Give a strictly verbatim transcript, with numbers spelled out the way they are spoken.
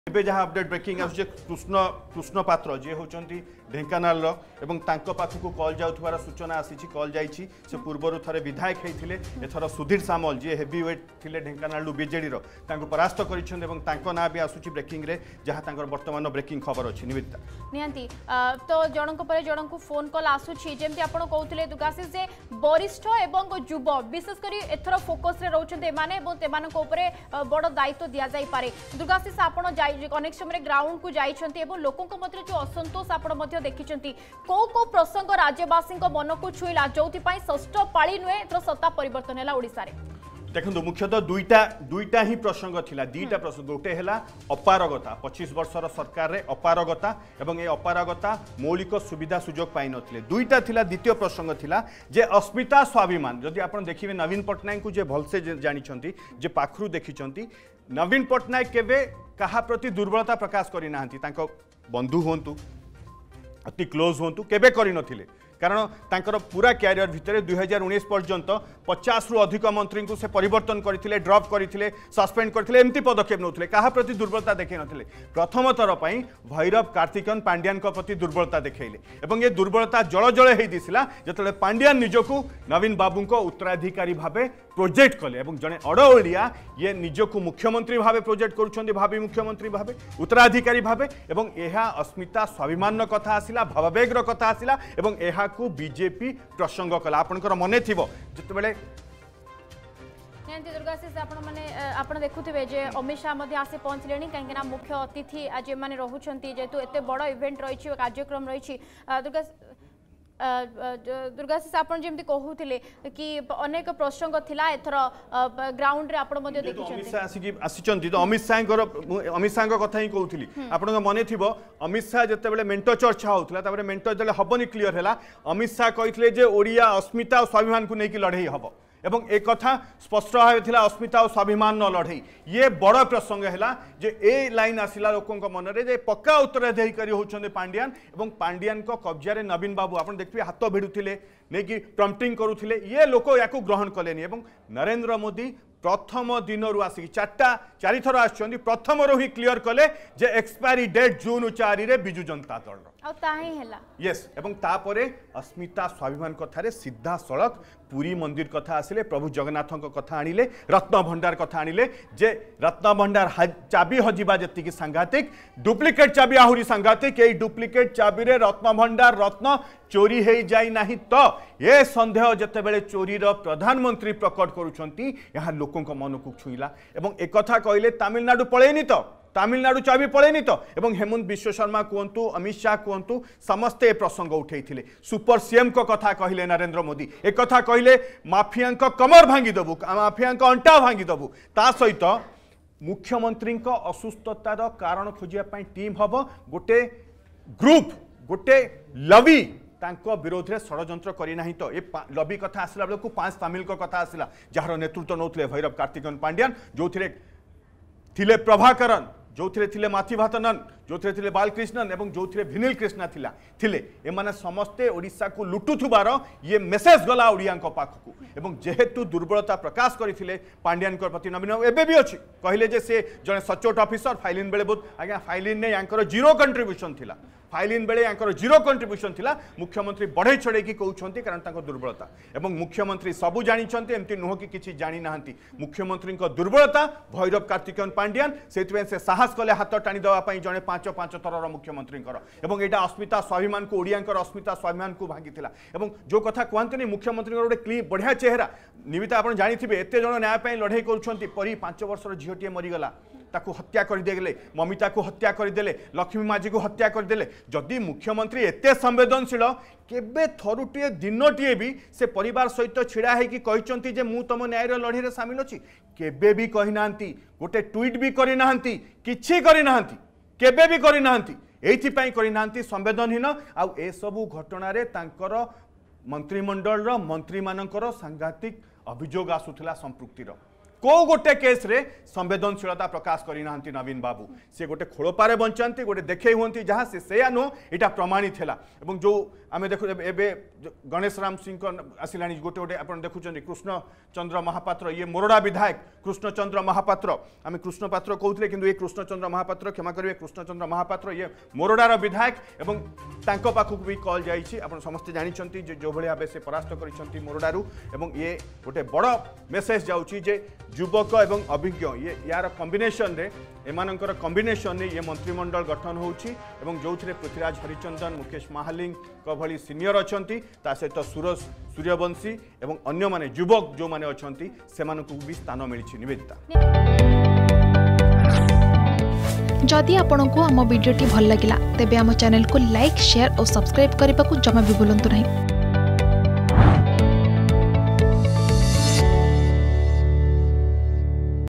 एबे जहाँ update breaking आसुचे कृष्ण कृष्ण पात्र जी होचंती ढेंकानाल एवं तांको पाखकु कॉल जाउथवार सूचना आसीची कॉल जाईची से पूर्वरु थरे विधायक हेथिले एथर सुधीर सामल जी हेवी वेट थिले ढेंकानाल बीजेडी रो तांको परास्त करिछन एवं तांको ना भी आसुची ब्रेकिंग रे जहाँ तांकर वर्तमान ब्रेकिंग खबर अछि निमित्ता नियंती तो जनक परे जनक फोन कॉल आसुची जेमति आपण कहउथिले दुगासी जे वरिष्ठ एवं युवा विशेष करी एथर फोकस रे रहउछन्ते माने एवं तेमानक ऊपरे बड़ दायित्व दिया जाई पारे दुगासी आपण अनेक समय ग्राउंड को जाइछन्ती एवं लोकंक मध्य जो असंतोष आपण मध्य देखिछन्ती को को प्रसंग राज्यवासी मन को छुईला जोथि पई षष्ठ पाळी नुए एथर सत्ता परिवर्तन हैला ओडिसा रे देखो मुख्यतः दुईटा दुईटा ही प्रसंग थिला दीटा प्रसंग गोटे है अपारगता पच्चीस वर्षर सरकार रे अपारगता एवं ए अपारगता मौलिक सुविधा सुजोग पाई नथिले दुईटा थिला द्वितीय प्रसंग थिला जे अस्मिता स्वाभिमान जदि आपण देखिबे नवीन पटनायक को जे भलसे जानिछन्ती जे पाखरु देखिछन्ती नवीन पटनायक केबे कहा प्रति दुर्बलता प्रकाश करि नाहंती तांको बंधु होंतु अति क्लोज होंतु केबे करि नथिले कारण तांकर पूरा कैरियर भितर दुई हजार उन्नीस पर्यंत पचास रु अधिक मंत्री को से परिवर्तन करथिले ड्रॉप करथिले सस्पेंड करथिले एमती पदक्षेप नउथिले कहा प्रति दुर्बलता देखै नथिले प्रथम थर पई भैरव कार्तिकन पांड्यान को प्रति दुर्बलता देखैले एवं ये दुर्बलता जळ जळ हेई दिसिला जतले पांड्यान निजको नवीन बाबू को उत्तराधिकारी भाबे प्रोजेक्ट कले एवं जने अडओलिया ये निजको मुख्यमंत्री भाबे प्रोजेक्ट करूछन्ती भाबी मुख्यमंत्री भाबे उत्तराधिकारी भाबे एवं एहा अस्मिता स्वाभिमान कथा आसिला भाववेग रो कथा आसिला एवं एहा को बीजेपी प्रसंग कला आपनकर मने थिबो जते बेले नियंती दुर्गाशीष आपण माने आपण देखुथिबे जे अमित शाह मध्ये आसे पहुंचलेनी काहेकि ना मुख्य अतिथि आज माने रहुछन्ती जेतु एते बड़ इवेंट रहिछि कार्यक्रम रहिछि दुर्गा दुर्गाशीष आपण जेमति कहूथिले कि अनेक प्रसंग थिला एथर ग्राउंड रे आपण मध्ये देखिछन्ती अमित शाह आसी आसीचन्ती तो अमित शाह कर अमित शाह कथा ही कहूथिली आपण मने थिबो अमित शाह जते बेले मेंटो चर्चा होउतला ताबरे मेंटो जले हबनी क्लियर हैला अमित शाह कहितले जे ओडिया अस्मिता और स्वाभिमान को नेकी लढई हबो एवं एक कथा स्पष्ट भाव थिला अस्मिता और स्वाभिमान न लड़ई ये बड़ प्रसंग है जे ए लाइन आसिला लोकों मन रे जे पक्का उत्तराधिकारी होचंदे पांड्यान एवं पांड्यान को कब्जा रे नवीन बाबू आपण देखबे हाथ भिडुथिले नै कि प्रम्पटिंग करूथिले ये लोक याकू ग्रहण कलेनी एवं नरेंद्र मोदी प्रथम दिन रु आसी चारटा चारि थर आछंदी प्रथम रो ही क्लियर कले जे एक्सपायरी डेट जून चार रे बिजु जनता दल आ ताही हैला यस एवं तापरे अस्मिता स्वाभिमान कथारे सीधा सड़क पुरी मंदिर कथा आसिले प्रभु जगन्नाथ कथा आनिले रत्न भंडार कथा आनिले जे रत्न भंडार चाबी हजिबा जति की सांघातिक डुप्लिकेट चाबी आहुरी सांघातिक ए डुप्लिकेट चाबी रे रत्न भंडार रत्न चोरी हे जाई नाही तो ये संदेह जते बेले चोरी रो प्रधानमंत्री प्रकट करूछंती यहाँ लोकों को मन को छुईला एवं एक कथा कहले तमिलनाडु पळेनी तो तमिलनाडु चाबी पड़ेनी तो एवं हेमंत विश्व शर्मा कहतु अमित शाह कहतु समस्ते प्रसंग उठे सुपर सीएम को कथा कहले नरेंद्र मोदी एक कथा कहले माफिया कमर भांगी देबू माफिया अंटा भांगी देबू ता सहित मुख्यमंत्री असुस्थतार कारण खोजिया टीम हम गोटे ग्रुप गोटे लबी तांको विरोध रे षड्यंत्र करी नाही तो ये लबी कथा आसला बेलू पांच तमिल को कथा आसला जार नेतृत्व नौले भैरव कार्तिकन पांड्यान जो थिले प्रभाकरन जो थिले माथिभातनन जो थिले बालकृष्णन एवं जो थिले विनील कृष्णा थिला थिले एमाने समस्ते ओडिशा को लुटुथुबार ये मेसेज गला ओडिया पाखकू एवं जेहेतु दुर्बलता प्रकाश करथिले पांड्यान प्रति नवीन एबे भी अछि कहले जे से जने सचोट ऑफिसर फाइलिन बेले बहुत आज्ञा फाइलिन ने यांकर जीरो कंट्रीब्यूशन थिला फाइलिन बेले यांकर जीरो कंट्रीब्यूशन थिला मुख्यमंत्री बढ़े छड़े की कहउछंती कारण ताको दुर्बलता एवं मुख्यमंत्री सबु जानिछंती एमती नुह कि किछि जानि नाहंती मुख्यमंत्री को दुर्बलता भैरव कार्तिकन पांड्यान सेतबे से साहस कले हाथ टाणी देवा पई जने पांच पांच थरर मुख्यमंत्री एवं एटा अस्मिता स्वाभिमान को ओडिया अस्मिता स्वाभिमान को भांगी एवं जो कथा कहते मुख्यमंत्री गोटे क्लिप बढ़िया चेहरा निमित्त आप जानी एत जन न्याय लड़ाई कर परी पांच वर्षर झीटे मरीगला ताकू हत्या करदेले ममिता को हत्या करदेले लक्ष्मी माझी को हत्या करदेले जदि मुख्यमंत्री एते संवेदनशील केबे थरुटिए दिनटिए भी से परिवार सहित छिड़ा है कि कहते जे मु तुम न्याय लड़ाई सामिल अच्छी केबे भी कही नांती गोटे ट्वीट भी करी नांती किछि करी नांती केबे भी करी नांती एइथिपाई करी नांती संवेदनहीन आ ए सबु घटना रे तांकर मंत्रिमंडल रो मंत्री मानकर सांघातिक अभियोग आसुथिला संपृक्तिर को गोटे केस रे संवेदनशीलता प्रकाश करना नवीन बाबू सी गोटे खोड़पारे बंचाती गोटे देखे हमें जहाँ से से नुह यहाँ प्रमाणित है जो आम देखु गणेश राम सिंह आसला गोटे गोटे आप देखुं कृष्ण चंद्र महापात्र ये मोरडा विधायक कृष्णचंद्र महापात्र आम कृष्ण पात्र कहते कि ये कृष्णचंद्र महापात्र क्षमा करेंगे कृष्णचंद्र महापात्र ये मोरडार विधायक एवं तांको पाखक भी कॉल जाइए आप समस्ते जानते जो भाई भाव से परास्त कर मोरडारू एवं ये गोटे बड़ मेसेज जाऊँगी जे युवक एवं अभिज्ञ ये यार कॉम्बिनेशन रे एमानंकर कॉम्बिनेशन रे ये मंत्रिमंडल गठन होउछि एवं जो पृथ्वीराज हरिचंदन मुकेश महालिंग को भली सीनियर अछंती ता सहित सूरज सूर्यवंशी एवं अन्य माने युवक जो माने अछंती सेमानकु भी स्थान मिलिछि। निवेदिता जदि आपंक आम भिडी भल लगा तेब आम चैनल को लाइक शेयर और सब्सक्राइब करने को जमा भी भूलु नहीं।